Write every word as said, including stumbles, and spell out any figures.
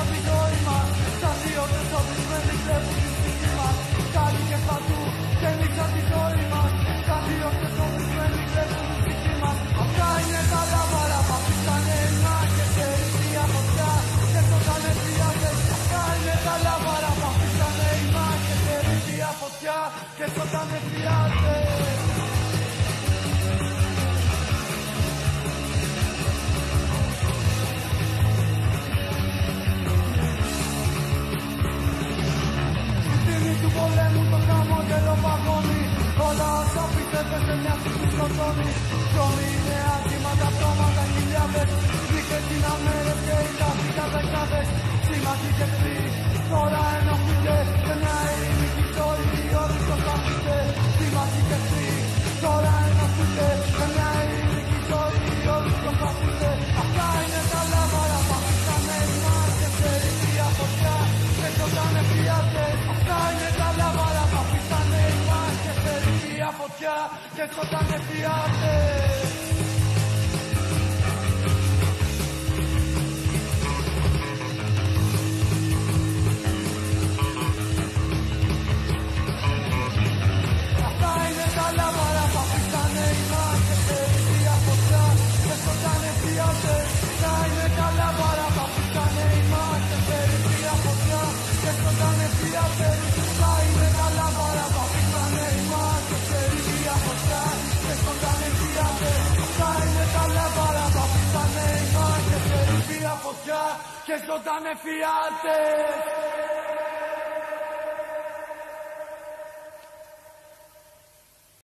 τη ζωή μας. Σαν δύο ξεσοπισμένοι κλέβουν τη ψυχή μας. Καλή και παντού γέμισαν τη ζωή μας. Σαν δύο ξεσοπισμένοι κλέβουν τη ψυχή μας. Αυτά είναι τα λάβαρα που αφήσανε οι μάχες και ρίχνει φωτιά και σκοτάνε φιάτες. Αυτά είναι τα λάβαρα που αφήσανε οι μάχες και ρίχνει φωτιά και σκοτάνε φιάτες. Του πολέμου το χαμόγελο παγώνει. Όλα όσα πιστεύετε σε μια στιγμή σκοτώνει. Δρόμοι είναι άτιμα, τα πτώματα χιλιάδες. Δίχες είναι αμέρες και οι ταυτικά δεκάδες. Σύμμαχοι και εχθροί τώρα ενοχλούνται. Σε μια ειρηνική ζωή όλοι σκοτώνονται. Σύμμαχοι και εχθροί τώρα ενοχλούνται. Σε μια ειρηνική ζωή όλοι σκοτώνονται. Αυτά είναι τα λάβαρα που αφήσανε οι μάχες σε ρίχνει φωτιά και σκοτάνε φιάτες. Αυτά είναι τα λάβαρα που αφήσανε οι μάχες σε ρίχνει φωτιά και σκοτάνε φιάτες. Αυτά είναι τα λάβαρα που αφήσανε οι μάχες σε ρίχνει φωτιά και σκοτάνε φιάτες. Αυτά είναι τα λάβαρα που αφήσανε οι μάχες σε ρίχνει φωτιά και σκοτάνε φιάτες. Αυτά είναι τα λάβαρα που αφήσανε οι μάχες σε ρίχνει φωτιά και σκοτάνε φιάτες. Αυτά είναι τα λάβαρα που αφήσανε οι μάχες σε ρίχνει φωτιά και σκοτάνε φιάτες.